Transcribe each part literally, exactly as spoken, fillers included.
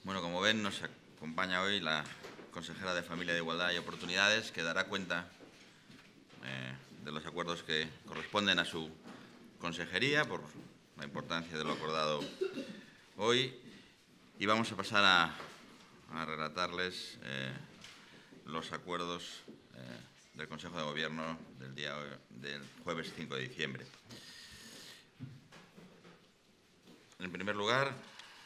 Bueno, como ven, nos acompaña hoy la consejera de Familia, de Igualdad y Oportunidades, que dará cuenta eh, de los acuerdos que corresponden a su consejería por la importancia de lo acordado hoy. Y vamos a pasar a, a relatarles eh, los acuerdos eh, del Consejo de Gobierno del día del jueves cinco de diciembre. En primer lugar,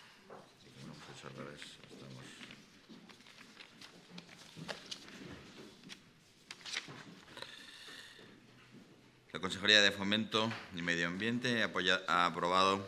la Consejería de Fomento y Medio Ambiente apoya, ha aprobado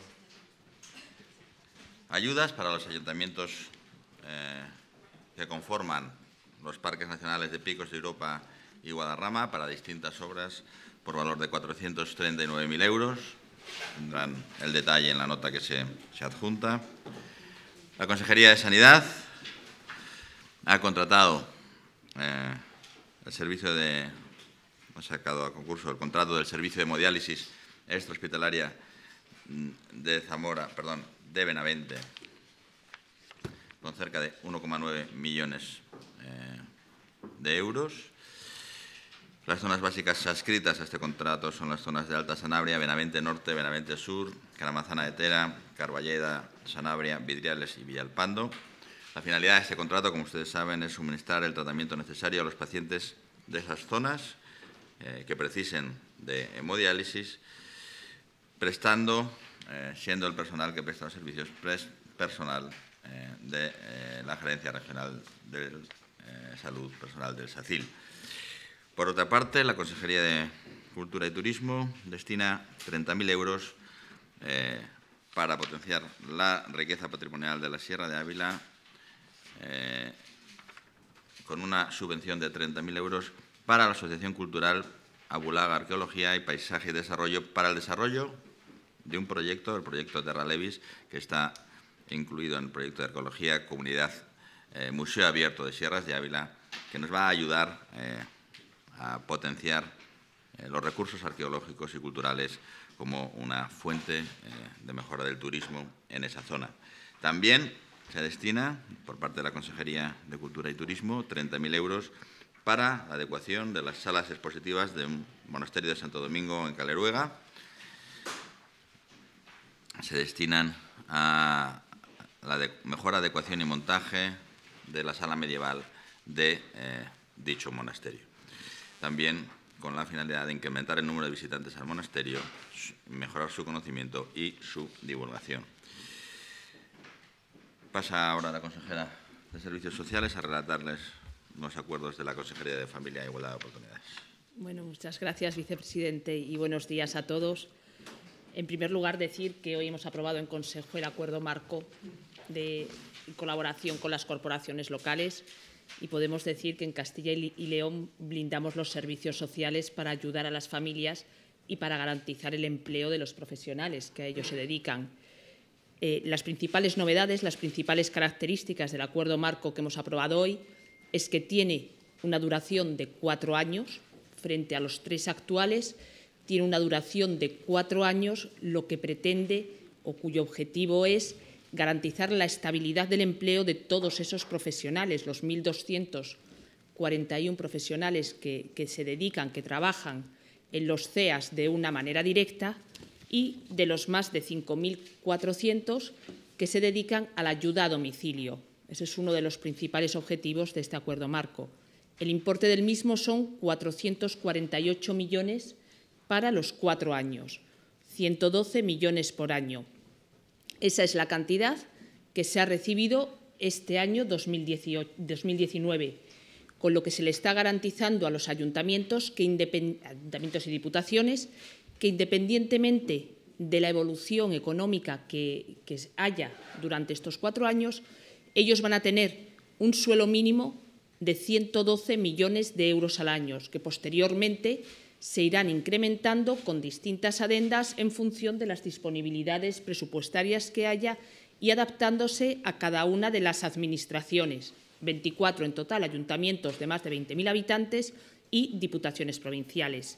ayudas para los ayuntamientos eh, que conforman los Parques Nacionales de Picos de Europa y Guadarrama para distintas obras por valor de cuatrocientos treinta y nueve mil euros. Tendrán el detalle en la nota que se, se adjunta. La Consejería de Sanidad ha contratado eh, el servicio de... ha sacado a concurso el contrato del servicio de hemodiálisis extrahospitalaria de Zamora, perdón, de Benavente, con cerca de uno coma nueve millones eh, de euros. Las zonas básicas adscritas a este contrato son las zonas de Alta Sanabria, Benavente Norte, Benavente Sur, Caramazana de Tera, Carballeda, Sanabria, Vidriales y Villalpando. La finalidad de este contrato, como ustedes saben, es suministrar el tratamiento necesario a los pacientes de esas zonas eh, que precisen de hemodiálisis, prestando, eh, siendo el personal que presta los servicios personal eh, de eh, la Gerencia Regional de eh, Salud Personal del SACIL. Por otra parte, la Consejería de Cultura y Turismo destina treinta mil euros eh, para potenciar la riqueza patrimonial de la Sierra de Ávila, eh, con una subvención de treinta mil euros para la Asociación Cultural Abulaga Arqueología y Paisaje y Desarrollo, para el desarrollo de un proyecto, el proyecto Terra Levis, que está incluido en el proyecto de Arqueología Comunidad eh, Museo Abierto de Sierras de Ávila, que nos va a ayudar eh, a potenciar eh, los recursos arqueológicos y culturales como una fuente eh, de mejora del turismo en esa zona. También se destina, por parte de la Consejería de Cultura y Turismo, treinta mil euros para la adecuación de las salas expositivas de un monasterio de Santo Domingo en Caleruega. Se destinan a la de mejor adecuación y montaje de la sala medieval de eh, dicho monasterio. También con la finalidad de incrementar el número de visitantes al monasterio, mejorar su conocimiento y su divulgación. Pasa ahora la consejera de Servicios Sociales a relatarles los acuerdos de la Consejería de Familia e Igualdad de Oportunidades. Bueno, muchas gracias, vicepresidente, y buenos días a todos. En primer lugar, decir que hoy hemos aprobado en Consejo el acuerdo marco de colaboración con las corporaciones locales y podemos decir que en Castilla y León blindamos los servicios sociales para ayudar a las familias y para garantizar el empleo de los profesionales que a ello se dedican. Eh, las principales novedades, las principales características del acuerdo marco que hemos aprobado hoy es que tiene una duración de cuatro años frente a los tres actuales. Tiene una duración de cuatro años, lo que pretende o cuyo objetivo es garantizar la estabilidad del empleo de todos esos profesionales, los mil doscientos cuarenta y uno profesionales que, que se dedican, que trabajan en los C E As de una manera directa, y de los más de cinco mil cuatrocientos que se dedican a la ayuda a domicilio. Ese es uno de los principales objetivos de este acuerdo marco. El importe del mismo son cuatrocientos cuarenta y ocho millones para los cuatro años, ciento doce millones por año. Esa es la cantidad que se ha recibido este año dos mil diecinueve, con lo que se le está garantizando a los ayuntamientos, que ayuntamientos y diputaciones que, independientemente de la evolución económica que, que haya durante estos cuatro años, ellos van a tener un suelo mínimo de ciento doce millones de euros al año, que posteriormente se irán incrementando con distintas adendas en función de las disponibilidades presupuestarias que haya y adaptándose a cada una de las administraciones, veinticuatro en total, ayuntamientos de más de veinte mil habitantes y diputaciones provinciales.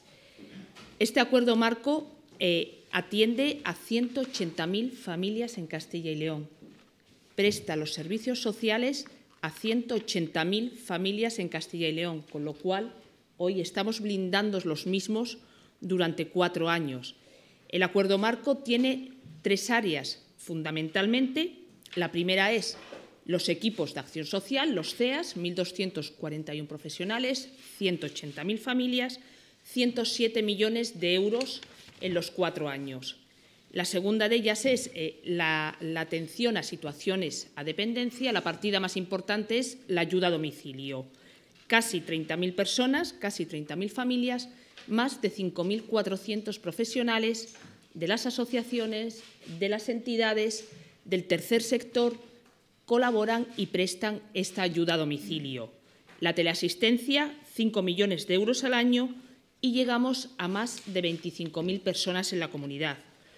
Este acuerdo marco eh, atiende a ciento ochenta mil familias en Castilla y León. presta los servicios sociales a ciento ochenta mil familias en Castilla y León, con lo cual hoy estamos blindando los mismos durante cuatro años. El acuerdo marco tiene tres áreas, fundamentalmente. La primera es los equipos de acción social, los C E As, mil doscientos cuarenta y uno profesionales, ciento ochenta mil familias, ciento siete millones de euros en los cuatro años. La segunda de ellas es eh, la, la atención a situaciones a dependencia. La partida más importante es la ayuda a domicilio. Casi treinta mil personas, casi treinta mil familias, más de cinco mil cuatrocientos profesionales de las asociaciones, de las entidades, del tercer sector, colaboran y prestan esta ayuda a domicilio. La teleasistencia, cinco millones de euros al año, y llegamos a más de veinticinco mil personas en la comunidad.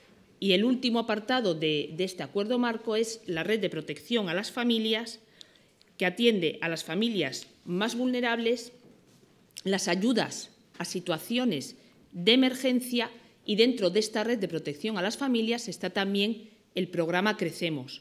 Y el último apartado de, de este acuerdo marco es la red de protección a las familias, que atiende a las familias más vulnerables, las ayudas a situaciones de emergencia, y dentro de esta red de protección a las familias está también el programa Crecemos,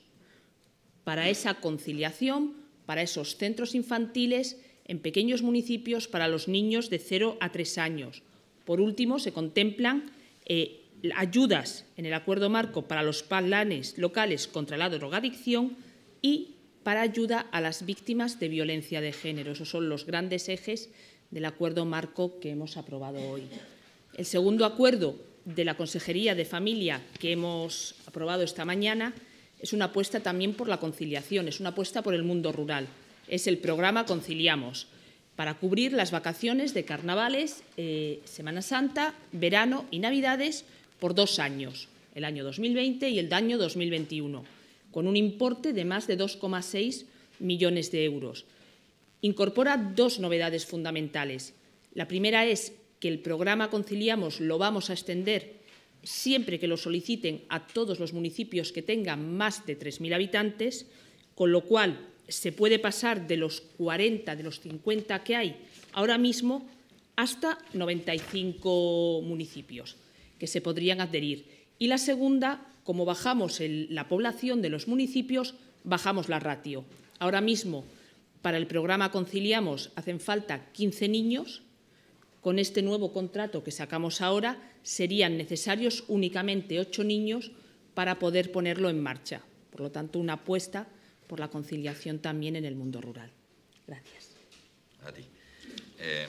para esa conciliación, para esos centros infantiles en pequeños municipios para los niños de cero a tres años. Por último, se contemplan eh, ayudas en el acuerdo marco para los planes locales contra la drogadicción y para ayuda a las víctimas de violencia de género. Esos son los grandes ejes del acuerdo marco que hemos aprobado hoy. El segundo acuerdo de la Consejería de Familia que hemos aprobado esta mañana es una apuesta también por la conciliación, es una apuesta por el mundo rural. Es el programa Conciliamos, para cubrir las vacaciones de carnavales, eh, Semana Santa, verano y Navidades por dos años, el año dos mil veinte y el año dos mil veintiuno, con un importe de más de dos coma seis millones de euros. Incorpora dos novedades fundamentales. La primera es que el programa Conciliamos lo vamos a extender siempre que lo soliciten a todos los municipios que tengan más de tres mil habitantes, con lo cual se puede pasar de los cuarenta, de los cincuenta que hay ahora mismo, hasta noventa y cinco municipios que se podrían adherir. Y la segunda, como bajamos el, la población de los municipios, bajamos la ratio. Ahora mismo, para el programa Conciliamos hacen falta quince niños. Con este nuevo contrato que sacamos ahora, serían necesarios únicamente ocho niños para poder ponerlo en marcha. Por lo tanto, una apuesta por la conciliación también en el mundo rural. Gracias. A ti. Eh,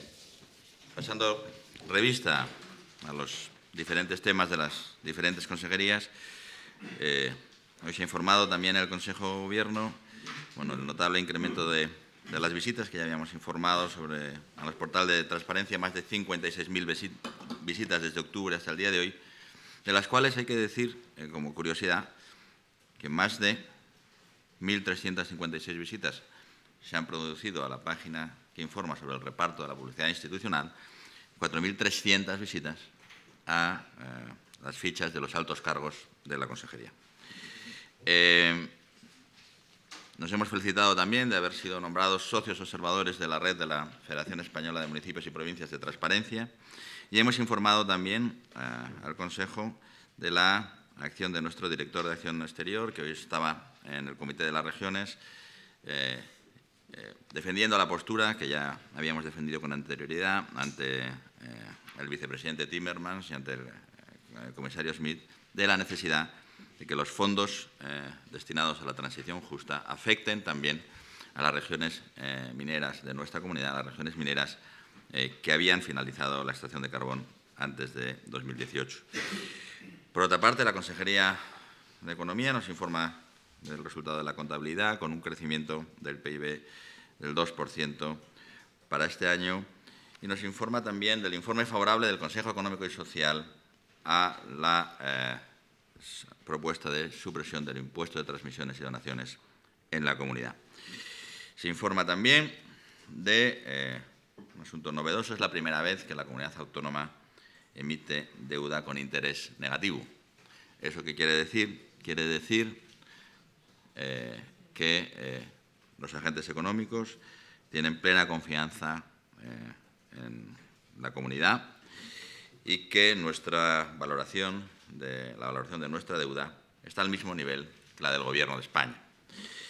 pasando revista a los diferentes temas de las diferentes consejerías, eh, hoy se ha informado también el Consejo de Gobierno, bueno, el notable incremento de, de las visitas que ya habíamos informado sobre a los portales de transparencia, más de cincuenta y seis mil visitas desde octubre hasta el día de hoy, de las cuales hay que decir, eh, como curiosidad, que más de mil trescientas cincuenta y seis visitas se han producido a la página que informa sobre el reparto de la publicidad institucional, cuatro mil trescientas visitas a eh, las fichas de los altos cargos de la Consejería. Eh, nos hemos felicitado también de haber sido nombrados socios observadores de la red de la Federación Española de Municipios y Provincias de Transparencia, y hemos informado también eh, al Consejo de la acción de nuestro director de Acción Exterior, que hoy estaba en el Comité de las Regiones, eh, eh, defendiendo la postura que ya habíamos defendido con anterioridad ante eh, el vicepresidente Timmermans y ante el, el comisario Schmidt, de la necesidad de que los fondos eh, destinados a la transición justa afecten también a las regiones eh, mineras de nuestra comunidad, a las regiones mineras eh, que habían finalizado la extracción de carbón antes de dos mil dieciocho. Por otra parte, la Consejería de Economía nos informa del resultado de la contabilidad, con un crecimiento del P I B del dos por ciento para este año, y nos informa también del informe favorable del Consejo Económico y Social a la eh, propuesta de supresión del impuesto de transmisiones y donaciones en la comunidad. Se informa también de eh, un asunto novedoso. Es la primera vez que la comunidad autónoma emite deuda con interés negativo. ¿Eso qué quiere decir? Quiere decir eh, que eh, los agentes económicos tienen plena confianza eh, en la comunidad y que nuestra valoración de la valoración de nuestra deuda está al mismo nivel que la del Gobierno de España.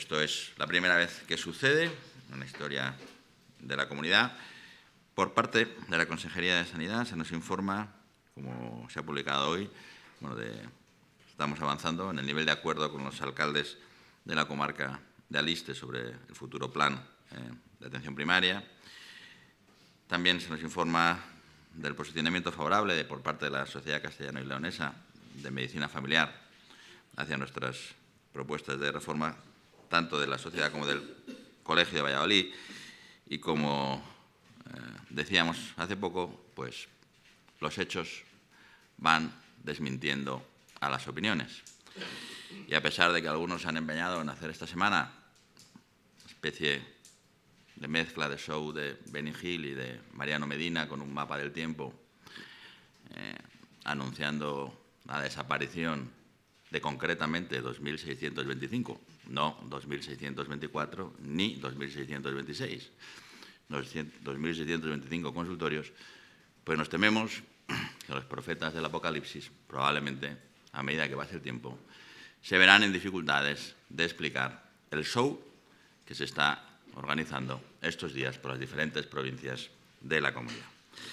Esto es la primera vez que sucede en la historia de la comunidad. Por parte de la Consejería de Sanidad se nos informa, como se ha publicado hoy, bueno, de, estamos avanzando en el nivel de acuerdo con los alcaldes de la comarca de Aliste sobre el futuro plan eh, de atención primaria. También se nos informa del posicionamiento favorable de, por parte de la Sociedad Castellano y Leonesa de Medicina Familiar hacia nuestras propuestas de reforma, tanto de la sociedad como del Colegio de Valladolid. Y como eh, decíamos hace poco, pues los hechos van desmintiendo a las opiniones. Y a pesar de que algunos se han empeñado en hacer esta semana una especie de mezcla de show de Benny Hill y de Mariano Medina con un mapa del tiempo, eh, anunciando la desaparición de concretamente dos mil seiscientos veinticinco, no dos mil seiscientos veinticuatro ni dos mil seiscientos veintiséis, dos mil seiscientos veinticinco consultorios, pues nos tememos que los profetas del Apocalipsis, probablemente, a medida que pase el tiempo, se verán en dificultades de explicar el show que se está organizando estos días por las diferentes provincias de la comunidad.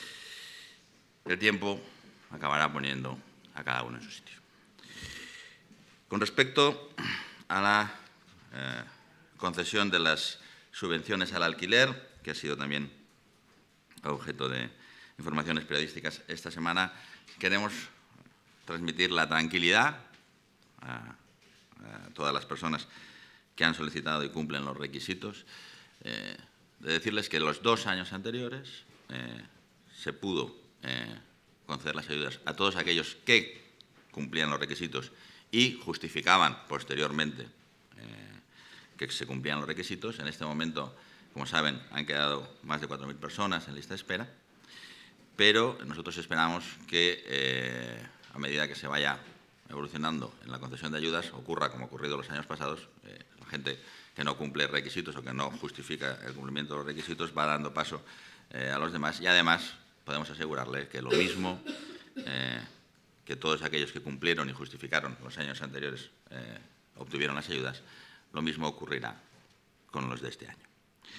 El tiempo acabará poniendo a cada uno en su sitio. Con respecto a la eh, concesión de las subvenciones al alquiler, que ha sido también objeto de informaciones periodísticas esta semana, queremos transmitir la tranquilidad a, a todas las personas que han solicitado y cumplen los requisitos, eh, de decirles que los dos años anteriores eh, se pudo eh, conceder las ayudas a todos aquellos que cumplían los requisitos y justificaban posteriormente eh, que se cumplían los requisitos. En este momento, como saben, han quedado más de cuatro mil personas en lista de espera, pero nosotros esperamos que eh, a medida que se vaya evolucionando en la concesión de ayudas, ocurra como ha ocurrido los años pasados, eh, la gente que no cumple requisitos o que no justifica el cumplimiento de los requisitos va dando paso eh, a los demás, y además podemos asegurarle que lo mismo eh, que todos aquellos que cumplieron y justificaron los años anteriores eh, obtuvieron las ayudas, lo mismo ocurrirá con los de este año.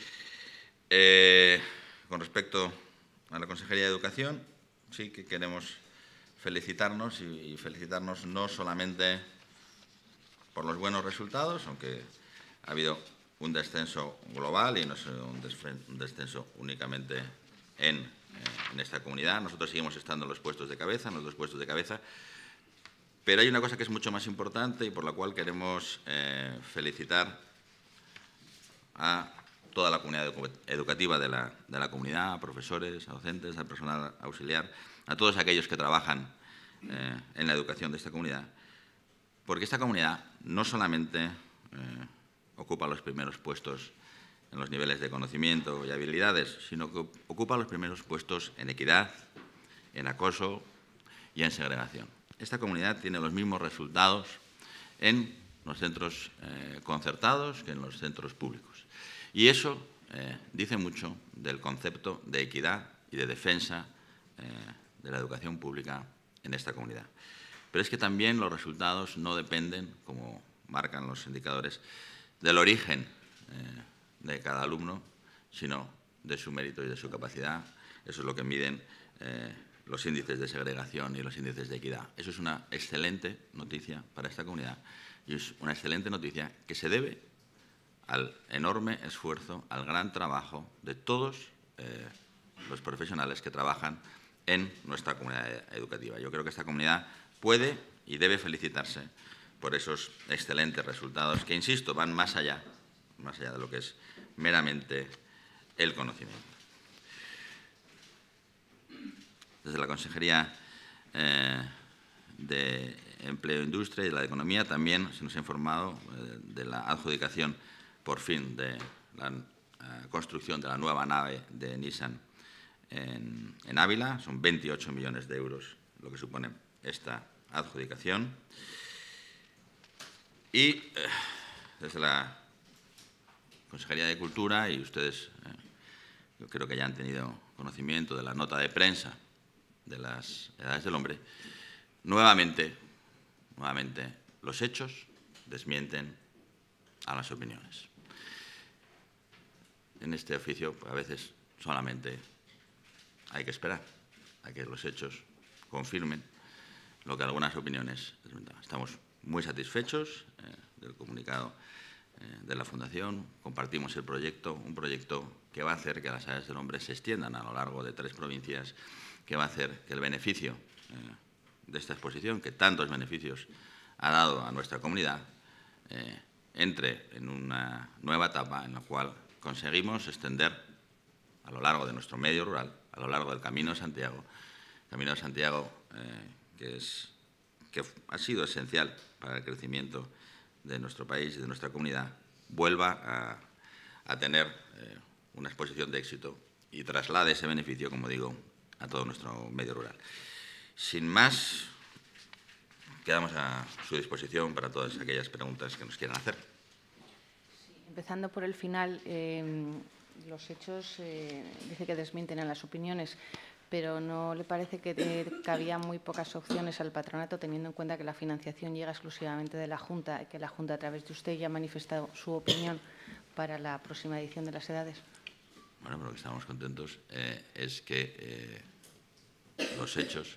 Eh, con respecto a la Consejería de Educación, sí que queremos felicitarnos y, y felicitarnos no solamente por los buenos resultados, aunque ha habido un descenso global y no es un, un descenso únicamente en, eh, en esta comunidad. Nosotros seguimos estando en los puestos de cabeza, en los dos puestos de cabeza, pero hay una cosa que es mucho más importante y por la cual queremos eh, felicitar a toda la comunidad educativa de la, de la comunidad, a profesores, a docentes, al personal auxiliar, a todos aquellos que trabajan eh, en la educación de esta comunidad, porque esta comunidad no solamente eh, ocupa los primeros puestos en los niveles de conocimiento y habilidades, sino que ocupa los primeros puestos en equidad, en acoso y en segregación. Esta comunidad tiene los mismos resultados en los centros eh, concertados que en los centros públicos. Y eso eh, dice mucho del concepto de equidad y de defensa eh, de la educación pública en esta comunidad. Pero es que también los resultados no dependen, como marcan los indicadores, del origen eh, de cada alumno, sino de su mérito y de su capacidad. Eso es lo que miden eh, los índices de segregación y los índices de equidad. Eso es una excelente noticia para esta comunidad y es una excelente noticia que se debe al enorme esfuerzo, al gran trabajo de todos eh, los profesionales que trabajan en nuestra comunidad educativa. Yo creo que esta comunidad puede y debe felicitarse por esos excelentes resultados que, insisto, van más allá, más allá de lo que es meramente el conocimiento. Desde la Consejería eh, de Empleo e Industria y de la de Economía también se nos ha informado eh, de la adjudicación, por fin, de la eh, construcción de la nueva nave de Nissan en, en Ávila. Son veintiocho millones de euros lo que supone esta adjudicación. Y eh, desde la Consejería de Cultura, y ustedes eh, yo creo que ya han tenido conocimiento de la nota de prensa de las Edades del Hombre, nuevamente, nuevamente los hechos desmienten a las opiniones. En este oficio, a veces solamente hay que esperar a que los hechos confirmen lo que algunas opiniones desmentaban. Estamos muy satisfechos eh, del comunicado eh, de la Fundación. Compartimos el proyecto, un proyecto que va a hacer que las áreas del hombre se extiendan a lo largo de tres provincias, que va a hacer que el beneficio eh, de esta exposición, que tantos beneficios ha dado a nuestra comunidad, eh, entre en una nueva etapa en la cual conseguimos extender a lo largo de nuestro medio rural, a lo largo del Camino de Santiago, Camino de Santiago eh, que, es, que ha sido esencial para el crecimiento de nuestro país y de nuestra comunidad, vuelva a, a tener eh, una exposición de éxito y traslade ese beneficio, como digo, a todo nuestro medio rural. Sin más, quedamos a su disposición para todas aquellas preguntas que nos quieran hacer. Sí, empezando por el final, eh, los hechos eh, dice que desmienten a las opiniones, pero ¿no le parece que eh, cabía muy pocas opciones al patronato, teniendo en cuenta que la financiación llega exclusivamente de la Junta, que la Junta, a través de usted, ya ha manifestado su opinión para la próxima edición de las edades? Bueno, pero lo que estamos contentos eh, es que eh, los hechos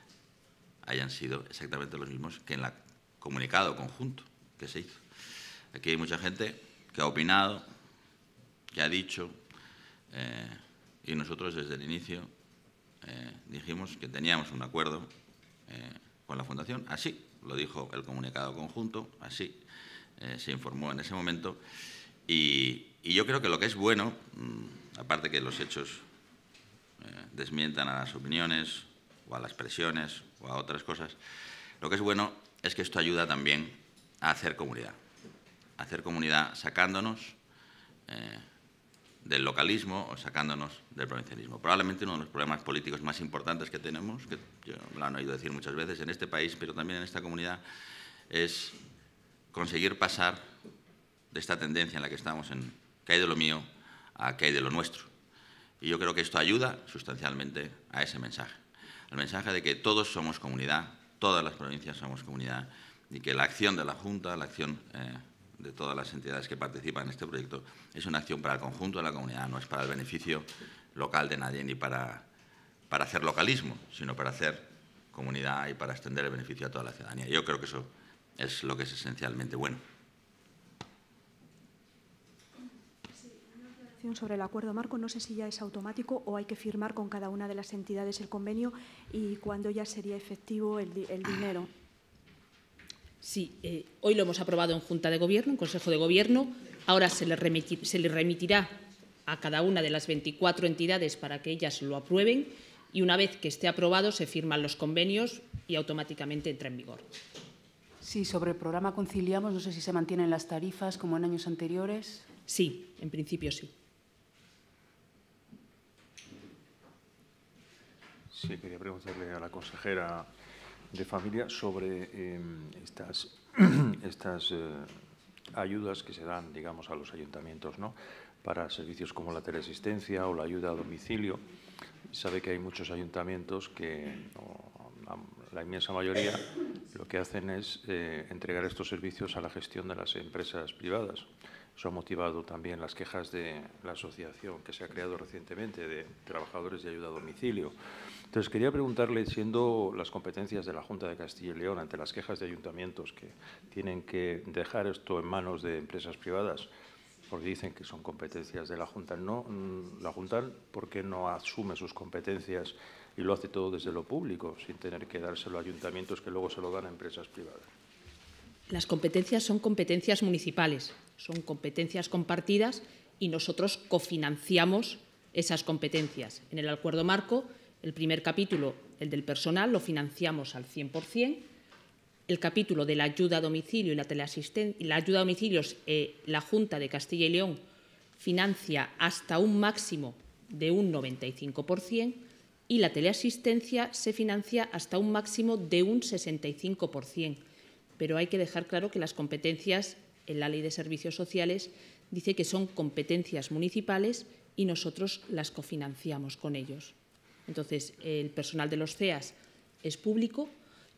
hayan sido exactamente los mismos que en el comunicado conjunto que se hizo. Aquí hay mucha gente que ha opinado, que ha dicho, eh, y nosotros desde el inicio eh, dijimos que teníamos un acuerdo eh, con la Fundación. Así lo dijo el comunicado conjunto, así eh, se informó en ese momento. Y, y yo creo que lo que es bueno, mmm, aparte que los hechos eh, desmientan a las opiniones o a las presiones o a otras cosas, lo que es bueno es que esto ayuda también a hacer comunidad, a hacer comunidad sacándonos eh, del localismo o sacándonos del provincialismo. Probablemente uno de los problemas políticos más importantes que tenemos, que yo me lo han oído decir muchas veces en este país, pero también en esta comunidad, es conseguir pasar de esta tendencia en la que estamos en que hay de lo mío a que hay de lo nuestro. Y yo creo que esto ayuda sustancialmente a ese mensaje. El mensaje de que todos somos comunidad, todas las provincias somos comunidad y que la acción de la Junta, la acción eh, de todas las entidades que participan en este proyecto es una acción para el conjunto de la comunidad, no es para el beneficio local de nadie ni para, para hacer localismo, sino para hacer comunidad y para extender el beneficio a toda la ciudadanía. Yo creo que eso es lo que es esencialmente bueno. Sobre el acuerdo marco, no sé si ya es automático o hay que firmar con cada una de las entidades el convenio y cuándo ya sería efectivo el, el dinero. Sí, eh, hoy lo hemos aprobado en Junta de Gobierno, en Consejo de Gobierno. Ahora se le, remitir, se le remitirá a cada una de las veinticuatro entidades para que ellas lo aprueben y una vez que esté aprobado se firman los convenios y automáticamente entra en vigor. Sí, sobre el programa Conciliamos, no sé si se mantienen las tarifas como en años anteriores. Sí, en principio sí. Sí, quería preguntarle a la consejera de Familia sobre eh, estas, estas eh, ayudas que se dan, digamos, a los ayuntamientos, ¿no?, para servicios como la teleasistencia o la ayuda a domicilio. Sabe que hay muchos ayuntamientos que, o la inmensa mayoría, lo que hacen es eh, entregar estos servicios a la gestión de las empresas privadas. Eso ha motivado también las quejas de la asociación que se ha creado recientemente de trabajadores de ayuda a domicilio. Entonces, quería preguntarle, siendo las competencias de la Junta de Castilla y León ante las quejas de ayuntamientos que tienen que dejar esto en manos de empresas privadas, porque dicen que son competencias de la Junta, ¿no? La Junta, ¿por qué no asume sus competencias y lo hace todo desde lo público, sin tener que dárselo a ayuntamientos que luego se lo dan a empresas privadas? Las competencias son competencias municipales, son competencias compartidas y nosotros cofinanciamos esas competencias. En el acuerdo marco, el primer capítulo, el del personal, lo financiamos al cien por cien. El capítulo de la ayuda a domicilio y la teleasistencia, la ayuda a domicilios, eh, la Junta de Castilla y León financia hasta un máximo de un noventa y cinco por cien y la teleasistencia se financia hasta un máximo de un sesenta y cinco por cien. Pero hay que dejar claro que las competencias en la Ley de Servicios Sociales dice que son competencias municipales y nosotros las cofinanciamos con ellos. Entonces, el personal de los C E A S es público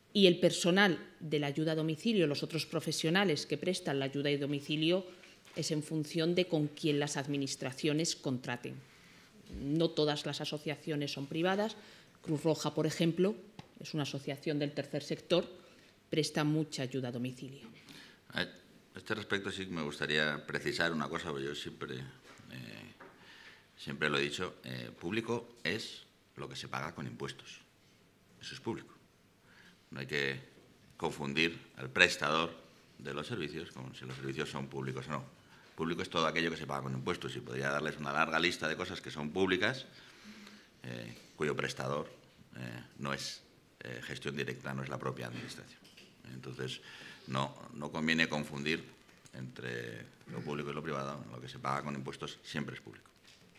y el personal de la ayuda a domicilio, los otros profesionales que prestan la ayuda a domicilio, es en función de con quién las administraciones contraten. No todas las asociaciones son privadas. Cruz Roja, por ejemplo, es una asociación del tercer sector, presta mucha ayuda a domicilio. A este respecto sí que me gustaría precisar una cosa, porque yo siempre, eh, siempre lo he dicho, eh, público es lo que se paga con impuestos. Eso es público. No hay que confundir al prestador de los servicios como si los servicios son públicos o no. Público es todo aquello que se paga con impuestos y podría darles una larga lista de cosas que son públicas, eh, cuyo prestador eh, no es eh, gestión directa, no es la propia administración. Entonces, no, no conviene confundir entre lo público y lo privado. Lo que se paga con impuestos siempre es público.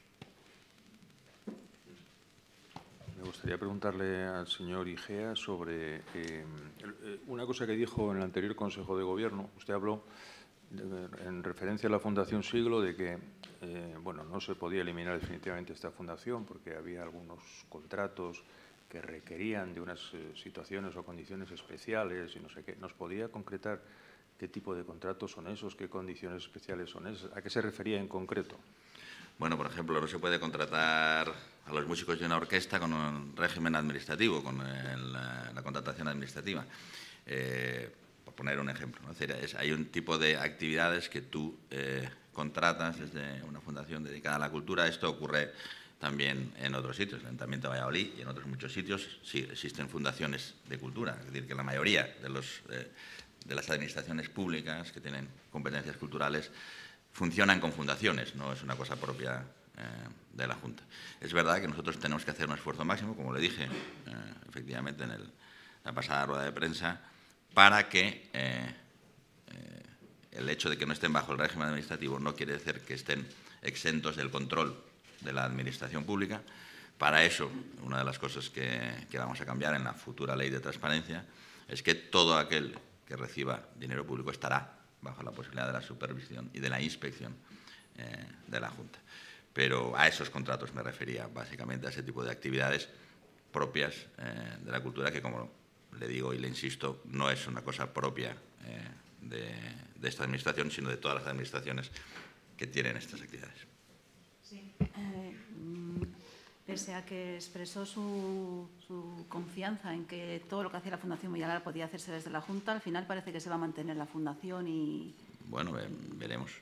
Me gustaría preguntarle al señor Igea sobre eh, una cosa que dijo en el anterior Consejo de Gobierno. Usted habló, de, en referencia a la Fundación Siglo, de que eh, bueno, no se podía eliminar definitivamente esta fundación porque había algunos contratos que requerían de unas eh, situaciones o condiciones especiales y no sé qué. ¿Nos podía concretar qué tipo de contratos son esos, qué condiciones especiales son esas? ¿A qué se refería en concreto? Bueno, por ejemplo, no se puede contratar a los músicos de una orquesta con un régimen administrativo, con el, la, la contratación administrativa. Eh, por poner un ejemplo, ¿no? Es decir, es, hay un tipo de actividades que tú eh, contratas desde una fundación dedicada a la cultura. Esto ocurre también en otros sitios, en el Ayuntamiento de Valladolid y en otros muchos sitios. Sí, existen fundaciones de cultura, es decir, que la mayoría de, los, eh, de las administraciones públicas que tienen competencias culturales funcionan con fundaciones, no es una cosa propia eh, de la Junta. Es verdad que nosotros tenemos que hacer un esfuerzo máximo, como le dije eh, efectivamente en el, la pasada rueda de prensa, para que eh, eh, el hecho de que no estén bajo el régimen administrativo no quiere decir que estén exentos del control de la administración pública. Para eso, una de las cosas que, que vamos a cambiar en la futura ley de transparencia es que todo aquel que reciba dinero público estará bajo la posibilidad de la supervisión y de la inspección eh, de la Junta. Pero a esos contratos me refería, básicamente, a ese tipo de actividades propias eh, de la cultura, que, como le digo y le insisto, no es una cosa propia eh, de, de esta administración, sino de todas las administraciones que tienen estas actividades. Sí. Eh, pese a que expresó su, su confianza en que todo lo que hacía la Fundación Villalar podía hacerse desde la Junta, al final parece que se va a mantener la Fundación y... Bueno, eh, veremos.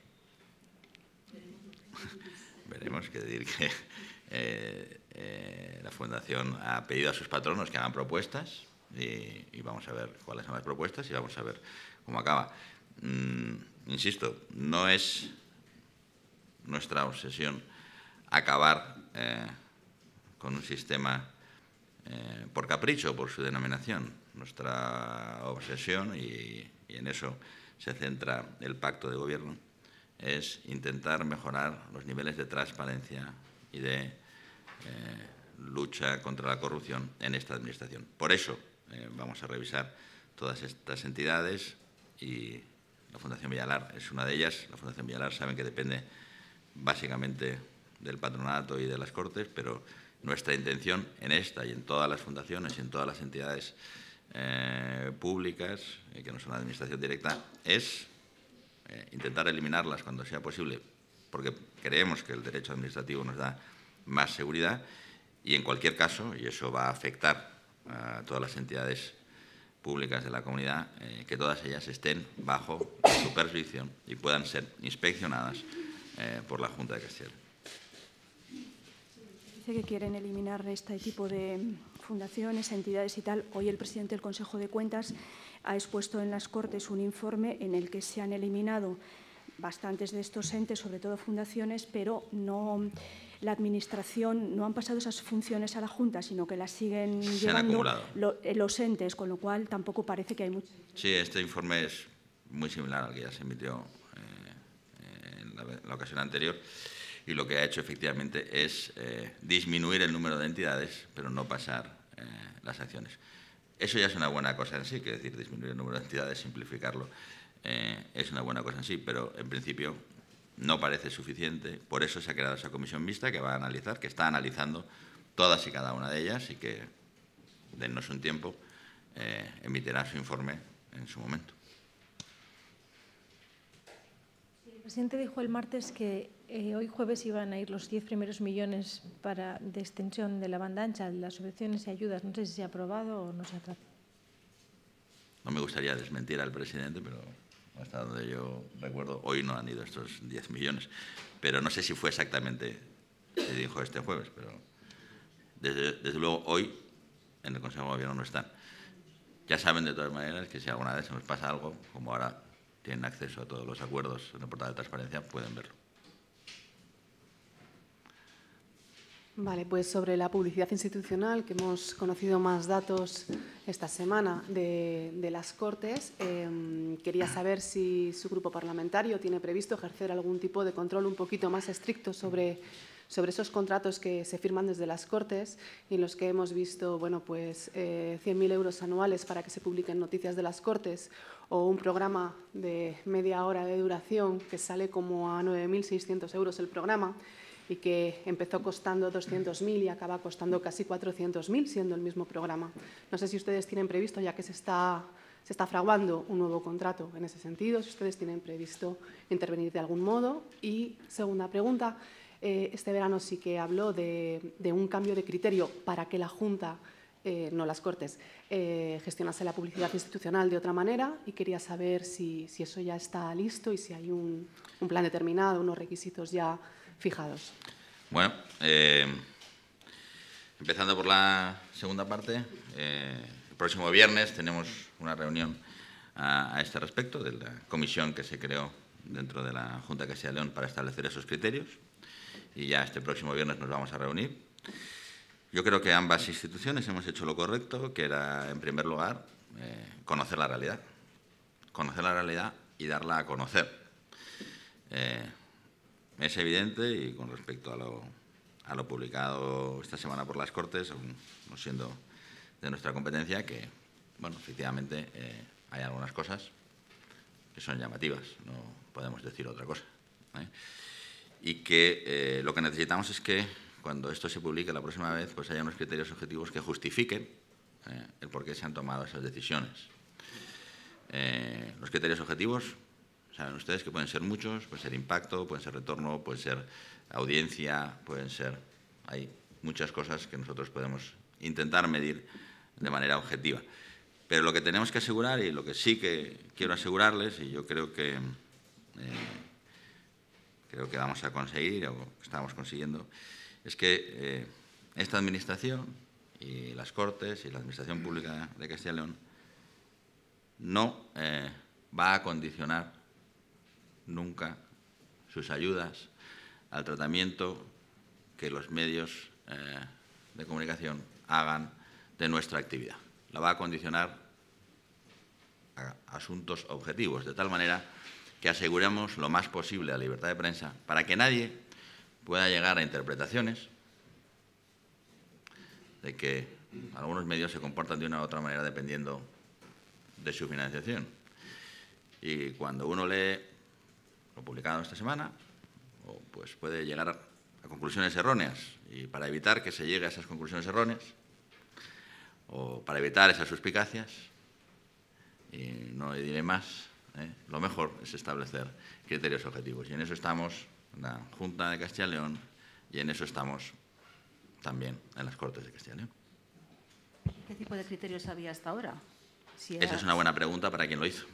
Veremos, que decir que eh, eh, la Fundación ha pedido a sus patronos que hagan propuestas y, y vamos a ver cuáles son las propuestas y vamos a ver cómo acaba. Mm, insisto, no es nuestra obsesión acabar eh, con un sistema eh, por capricho, por su denominación. Nuestra obsesión, y, y en eso se centra el pacto de gobierno, es intentar mejorar los niveles de transparencia y de eh, lucha contra la corrupción en esta administración. Por eso eh, vamos a revisar todas estas entidades y la Fundación Villalar es una de ellas. La Fundación Villalar saben que depende básicamente del patronato y de las Cortes, pero nuestra intención en esta y en todas las fundaciones y en todas las entidades eh, públicas, eh, que no son la administración directa, es eh, intentar eliminarlas cuando sea posible, porque creemos que el derecho administrativo nos da más seguridad y, en cualquier caso, y eso va a afectar a todas las entidades públicas de la comunidad, eh, que todas ellas estén bajo supervisión y puedan ser inspeccionadas eh, por la Junta de Castilla. Dice que quieren eliminar este tipo de fundaciones, entidades y tal. Hoy el presidente del Consejo de Cuentas ha expuesto en las Cortes un informe en el que se han eliminado bastantes de estos entes, sobre todo fundaciones, pero no, la Administración no han pasado esas funciones a la Junta, sino que las siguen se llevando lo, los entes, con lo cual tampoco parece que hay mucho. Sí, este informe es muy similar al que ya se emitió eh, en la, la ocasión anterior. Y lo que ha hecho efectivamente es eh, disminuir el número de entidades, pero no pasar eh, las acciones. Eso ya es una buena cosa en sí, que decir, disminuir el número de entidades, simplificarlo, eh, es una buena cosa en sí, pero en principio no parece suficiente. Por eso se ha creado esa comisión mixta que va a analizar, que está analizando todas y cada una de ellas y que dennos un tiempo eh, emitirá su informe en su momento. El presidente dijo el martes que eh, hoy jueves iban a ir los diez primeros millones para, de extensión de la banda ancha, las subvenciones y ayudas. No sé si se ha aprobado o no se ha tratado. No me gustaría desmentir al presidente, pero hasta donde yo recuerdo, hoy no han ido estos diez millones. Pero no sé si fue exactamente, se dijo este jueves, pero desde, desde luego hoy en el Consejo de Gobierno no están. Ya saben de todas maneras que si alguna vez se nos pasa algo, como ahora tienen acceso a todos los acuerdos en el portal de transparencia, pueden verlo. Vale, pues sobre la publicidad institucional, que hemos conocido más datos esta semana de, de las Cortes, eh, quería saber si su grupo parlamentario tiene previsto ejercer algún tipo de control un poquito más estricto sobre, sobre esos contratos que se firman desde las Cortes y en los que hemos visto bueno, pues, eh, cien mil euros anuales para que se publiquen noticias de las Cortes o un programa de media hora de duración que sale como a nueve mil seiscientos euros el programa, y que empezó costando doscientos mil y acaba costando casi cuatrocientos mil, siendo el mismo programa. No sé si ustedes tienen previsto, ya que se está, se está fraguando un nuevo contrato en ese sentido, si ustedes tienen previsto intervenir de algún modo. Y segunda pregunta, eh, este verano sí que habló de, de un cambio de criterio para que la Junta, eh, no las Cortes, eh, gestionase la publicidad institucional de otra manera, y quería saber si, si eso ya está listo y si hay un, un plan determinado, unos requisitos ya fijados. Bueno, eh, empezando por la segunda parte, eh, el próximo viernes tenemos una reunión a, a este respecto de la comisión que se creó dentro de la Junta de Castilla y León para establecer esos criterios, y ya este próximo viernes nos vamos a reunir. Yo creo que ambas instituciones hemos hecho lo correcto, que era, en primer lugar, eh, conocer la realidad, conocer la realidad y darla a conocer. Eh, Es evidente, y con respecto a lo, a lo publicado esta semana por las Cortes, aun no siendo de nuestra competencia, que, bueno, efectivamente eh, hay algunas cosas que son llamativas, no podemos decir otra cosa, ¿eh? Y que eh, lo que necesitamos es que cuando esto se publique la próxima vez, pues haya unos criterios objetivos que justifiquen eh, el por qué se han tomado esas decisiones. Eh, los criterios objetivos, saben ustedes que pueden ser muchos, pueden ser impacto, pueden ser retorno, pueden ser audiencia, pueden ser... Hay muchas cosas que nosotros podemos intentar medir de manera objetiva. Pero lo que tenemos que asegurar, y lo que sí que quiero asegurarles, y yo creo que, eh, creo que vamos a conseguir, o estamos consiguiendo, es que eh, esta Administración y las Cortes y la Administración Pública de Castilla y León no eh, va a condicionar nunca sus ayudas al tratamiento que los medios eh, de comunicación hagan de nuestra actividad. La va a condicionar a asuntos objetivos, de tal manera que aseguremos lo más posible la libertad de prensa para que nadie pueda llegar a interpretaciones de que algunos medios se comportan de una u otra manera dependiendo de su financiación. Y cuando uno lee lo publicado esta semana, pues puede llegar a conclusiones erróneas, y para evitar que se llegue a esas conclusiones erróneas o para evitar esas suspicacias, y no diré más, ¿eh? lo mejor es establecer criterios objetivos, y en eso estamos en la Junta de Castilla y León y en eso estamos también en las Cortes de Castilla y León. ¿Qué tipo de criterios había hasta ahora? Si Esa es una buena pregunta para quien lo hizo.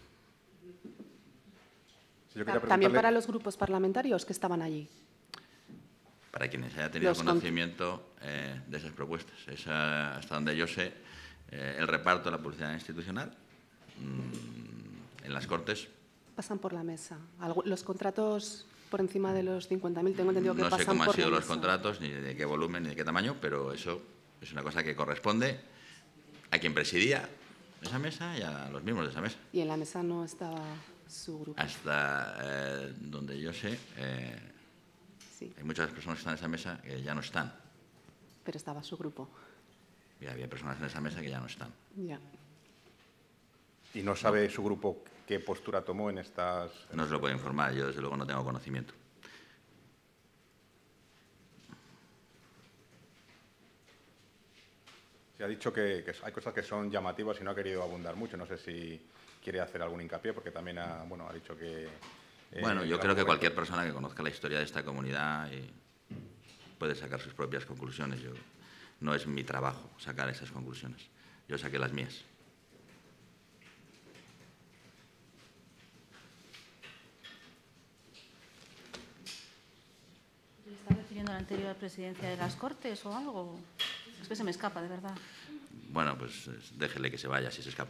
También para los grupos parlamentarios que estaban allí. Para quienes haya tenido Los conocimiento eh, de esas propuestas. Esa, hasta donde yo sé, eh, el reparto de la publicidad institucional mmm, en las Cortes. Pasan por la mesa. Algo, los contratos por encima de los cincuenta mil, tengo entendido que no pasan por la mesa. No sé cómo han sido los contratos, ni de qué volumen, ni de qué tamaño, pero eso es una cosa que corresponde a quien presidía esa mesa y a los miembros de esa mesa. Y en la mesa no estaba su grupo. Hasta eh, donde yo sé, eh, sí. Hay muchas personas que están en esa mesa que ya no están. Pero estaba su grupo. Y había personas en esa mesa que ya no están. Ya. ¿Y no sabe su grupo qué postura tomó en estas...? No se lo puedo informar, yo desde luego no tengo conocimiento. Se ha dicho que, que hay cosas que son llamativas y no ha querido abundar mucho. No sé si quiere hacer algún hincapié, porque también ha, bueno, ha dicho que... Eh, bueno, yo que creo que cualquier persona que conozca la historia de esta comunidad eh, puede sacar sus propias conclusiones. Yo, no es mi trabajo sacar esas conclusiones. Yo saqué las mías. ¿Le está refiriendo a la anterior presidencia de las Cortes o algo? Es que se me escapa, de verdad. Bueno, pues déjele que se vaya si se escapa.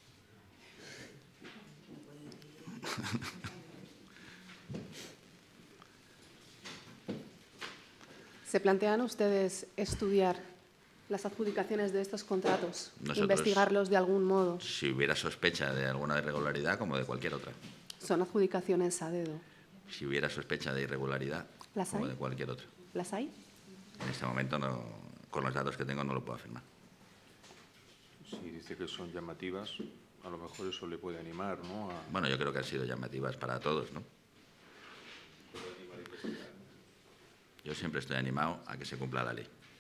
¿Se plantean ustedes estudiar las adjudicaciones de estos contratos, Nosotros, investigarlos de algún modo? Si hubiera sospecha de alguna irregularidad, como de cualquier otra. Son adjudicaciones a dedo. Si hubiera sospecha de irregularidad, ¿Las como hay? de cualquier otra. ¿Las hay? En este momento, no, con los datos que tengo, no lo puedo afirmar. Si dice que son llamativas, a lo mejor eso le puede animar, ¿no? A... Bueno, yo creo que han sido llamativas para todos, ¿no? Yo siempre estoy animado a que se cumpla la ley.